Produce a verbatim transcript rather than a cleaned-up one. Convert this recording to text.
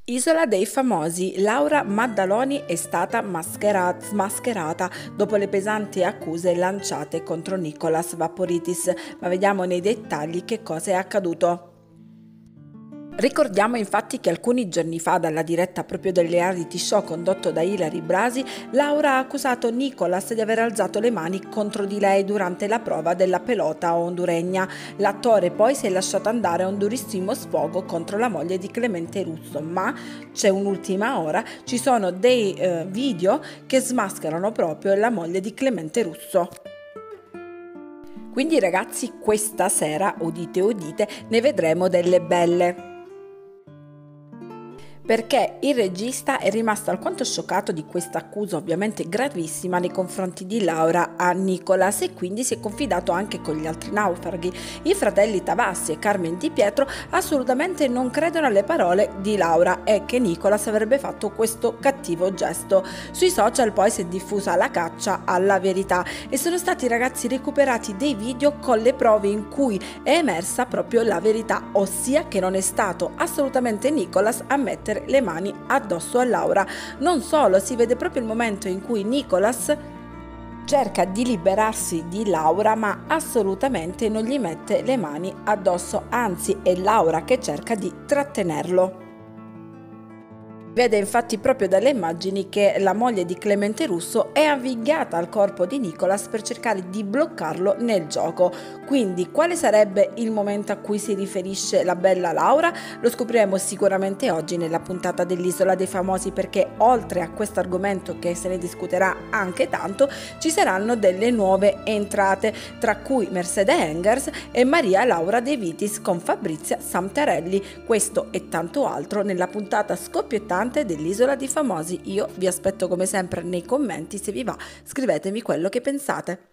Isola dei famosi, Laura Maddaloni è stata maschera- smascherata dopo le pesanti accuse lanciate contro Nicolas Vaporitis, ma vediamo nei dettagli che cosa è accaduto. Ricordiamo infatti che alcuni giorni fa, dalla diretta proprio del reality show condotto da Ilary Blasi, Laura ha accusato Nicolas di aver alzato le mani contro di lei durante la prova della pelota honduregna. L'attore poi si è lasciato andare a un durissimo sfogo contro la moglie di Clemente Russo, ma c'è un'ultima ora, ci sono dei eh, video che smascherano proprio la moglie di Clemente Russo. Quindi ragazzi, questa sera, udite udite, ne vedremo delle belle, perché il regista è rimasto alquanto scioccato di questa accusa ovviamente gravissima nei confronti di Laura a Nicolas, e quindi si è confidato anche con gli altri naufraghi. I fratelli Tavassi e Carmen Di Pietro assolutamente non credono alle parole di Laura e che Nicolas avrebbe fatto questo cattivo gesto. Sui social poi si è diffusa la caccia alla verità e sono stati ragazzi recuperati dei video con le prove in cui è emersa proprio la verità, ossia che non è stato assolutamente Nicolas a mettere le mani addosso a Laura. Non solo, si vede proprio il momento in cui Nicolas cerca di liberarsi di Laura, ma assolutamente non gli mette le mani addosso, anzi è Laura che cerca di trattenerlo. Vede infatti proprio dalle immagini che la moglie di Clemente Russo è avvinghiata al corpo di Nicolas per cercare di bloccarlo nel gioco. Quindi quale sarebbe il momento a cui si riferisce la bella Laura? Lo scopriremo sicuramente oggi nella puntata dell'Isola dei Famosi, perché oltre a questo argomento che se ne discuterà anche tanto, ci saranno delle nuove entrate, tra cui Mercedes Engers e Maria Laura De Vitis con Fabrizia Samtarelli. Questo e tanto altro nella puntata scoppiettante dell'Isola dei Famosi. Io vi aspetto come sempre nei commenti, se vi va scrivetemi quello che pensate.